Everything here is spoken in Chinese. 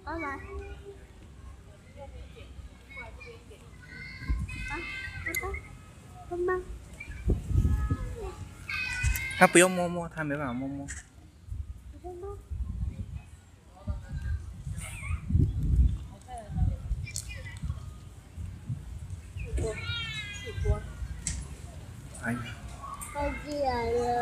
妈妈。啊，爸爸，妈妈。 他不用摸摸，他没办法摸摸。 起锅。 哎呀。 快进来了。